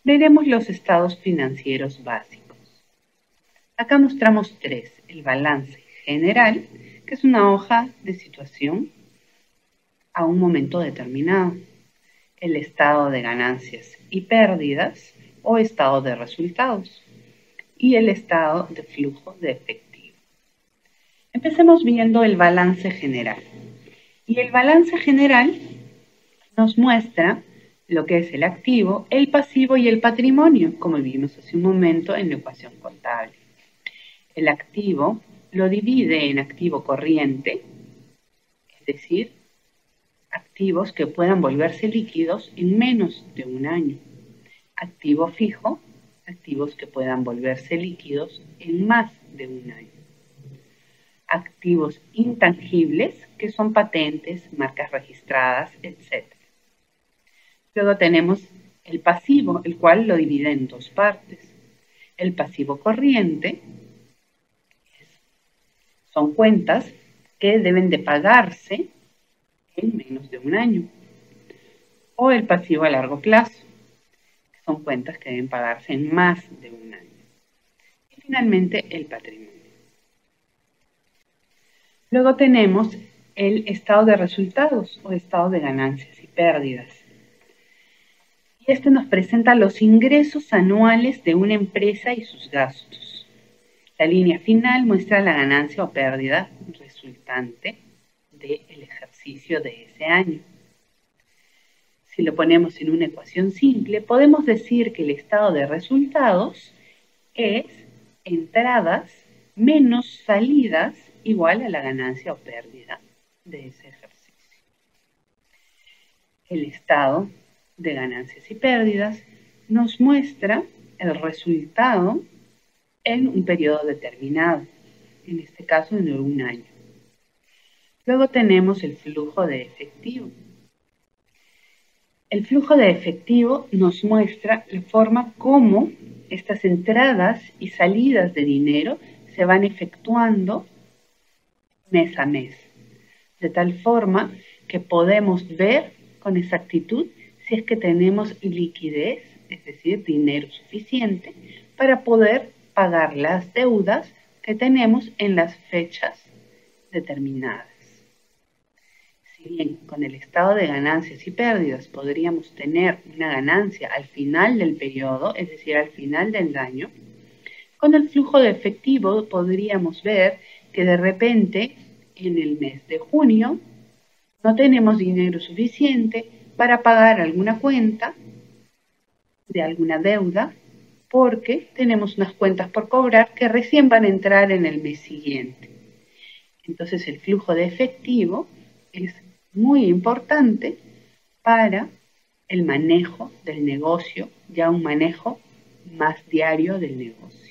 Veremos los estados financieros básicos. Acá mostramos tres: el balance general, que es una hoja de situación a un momento determinado, el estado de ganancias y pérdidas o estado de resultados, y el estado de flujo de efectivo. Empecemos viendo el balance general. Y el balance general nos muestra lo que es el activo, el pasivo y el patrimonio, como vimos hace un momento en la ecuación contable. El activo lo divide en activo corriente, es decir, activos que puedan volverse líquidos en menos de un año. Activo fijo, activos que puedan volverse líquidos en más de un año. Activos intangibles, que son patentes, marcas registradas, etc. Luego tenemos el pasivo, el cual lo divide en dos partes. El pasivo corriente son cuentas que deben de pagarse en menos de un año. O el pasivo a largo plazo, que son cuentas que deben pagarse en más de un año. Y finalmente el patrimonio. Luego tenemos el estado de resultados o estado de ganancias y pérdidas. Y este nos presenta los ingresos anuales de una empresa y sus gastos. La línea final muestra la ganancia o pérdida resultante del ejercicio de ese año. Si lo ponemos en una ecuación simple, podemos decir que el estado de resultados es entradas menos salidas igual a la ganancia o pérdida de ese ejercicio. El estado de ganancias y pérdidas nos muestra el resultado en un periodo determinado, en este caso en un año. Luego tenemos el flujo de efectivo. El flujo de efectivo nos muestra la forma como estas entradas y salidas de dinero se van efectuando mes a mes, de tal forma que podemos ver con exactitud si es que tenemos liquidez, es decir, dinero suficiente, para poder pagar las deudas que tenemos en las fechas determinadas. Si bien con el estado de ganancias y pérdidas podríamos tener una ganancia al final del periodo, es decir, al final del año, con el flujo de efectivo podríamos ver que de repente en el mes de junio no tenemos dinero suficiente para pagar alguna cuenta de alguna deuda porque tenemos unas cuentas por cobrar que recién van a entrar en el mes siguiente. Entonces el flujo de efectivo es muy importante para el manejo del negocio, ya un manejo más diario del negocio.